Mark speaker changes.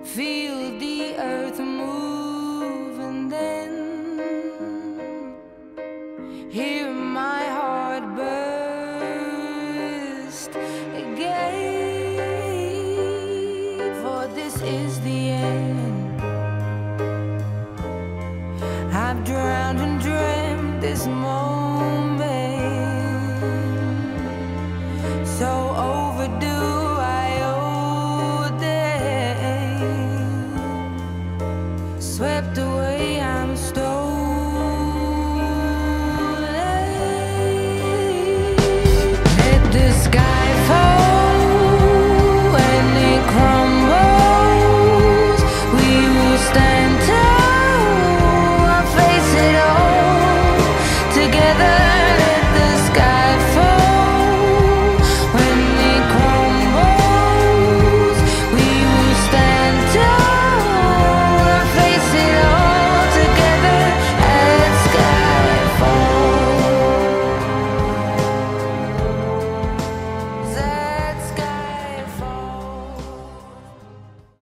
Speaker 1: feel the earth move, and then hear my heart burst again. For this is the end. I've drowned and dreamt this moment.